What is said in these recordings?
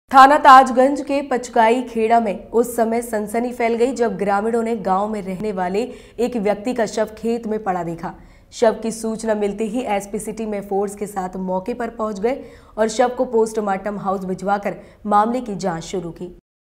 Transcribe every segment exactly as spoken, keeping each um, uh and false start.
थाना ताजगंज के पचकाई खेड़ा में उस समय सनसनी फैल गई जब ग्रामीणों ने गांव में रहने वाले एक व्यक्ति का शव खेत में पड़ा देखा। शव की सूचना मिलते ही एसपी सिटी में फोर्स के साथ मौके पर पहुंच गए और शव को पोस्टमार्टम हाउस भिजवाकर मामले की जांच शुरू की।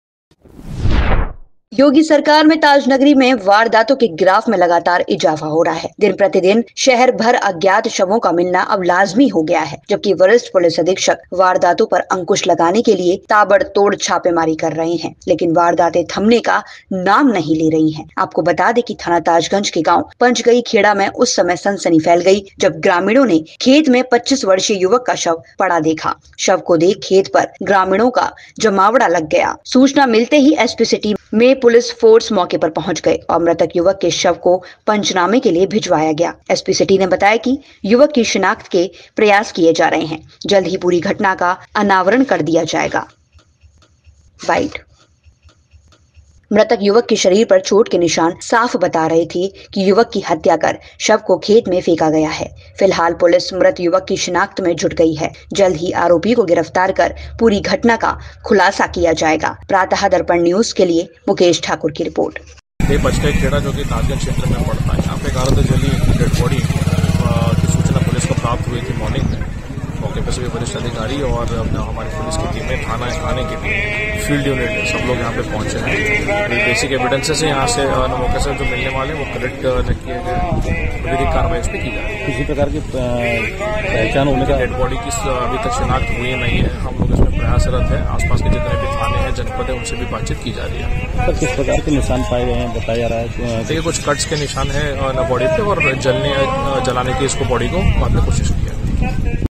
योगी सरकार में ताजनगरी में वारदातों के ग्राफ में लगातार इजाफा हो रहा है। दिन प्रतिदिन शहर भर अज्ञात शवों का मिलना अब लाजमी हो गया है, जबकि वरिष्ठ पुलिस अधीक्षक वारदातों पर अंकुश लगाने के लिए ताबड़तोड़ छापेमारी कर रहे हैं, लेकिन वारदातें थमने का नाम नहीं ले रही हैं। आपको बता दें कि थाना ताजगंज के गांव पंचगई खेड़ा में उस समय सनसनी फैल गई जब ग्रामीणों ने खेत में पच्चीस वर्षीय युवक का शव पड़ा देखा। शव को देख खेत पर ग्रामीणों का जमावड़ा लग गया। सूचना मिलते ही एसपी सिटी में पुलिस फोर्स मौके पर पहुंच गए और मृतक युवक के शव को पंचनामे के लिए भिजवाया गया। एसपी सिटी ने बताया कि युवक की शिनाख्त के प्रयास किए जा रहे हैं। जल्द ही पूरी घटना का अनावरण कर दिया जाएगा। वाइट मृतक युवक के शरीर पर चोट के निशान साफ बता रहे थे कि युवक की हत्या कर शव को खेत में फेंका गया है। फिलहाल पुलिस मृत युवक की शिनाख्त में जुट गई है। जल्द ही आरोपी को गिरफ्तार कर पूरी घटना का खुलासा किया जाएगा। प्रातः दर्पण न्यूज के लिए मुकेश ठाकुर की रिपोर्ट। पचकाई खेड़ा जो कि ताजगंज क्षेत्र में पड़ता है, यहाँ पे गारद जली डेड बॉडी की सूचना पुलिस को प्राप्त हुई थी मॉर्निंग में। मौके पर सभी वरिष्ठ अधिकारी और हमारी पुलिस की टीमें, थाना थाने की टीम, फील्ड यूनिट, सब लोग यहाँ पे पहुंचे हैं। बेसिक एविडेंसेस है यहाँ से मौके से जो मिलने वाले वो कलेक्ट किए गए, विधिक कार्रवाई उस पर की जाए। किसी प्रकार की पहचान होने का डेड बॉडी की अभी तक शिनाख्त हुई नहीं है। हम लोग इसमें प्रयासरत है। आसपास के जितने भी थाने हैं, जनपद है, उनसे भी बातचीत की जा रही है। सर, किस प्रकार के निशान पाए गए हैं बताया जा रहा है? देखिए, कुछ कट्स के निशान है बॉडी पे और जलने जलाने की इसको बॉडी को बाद में कोशिश की है।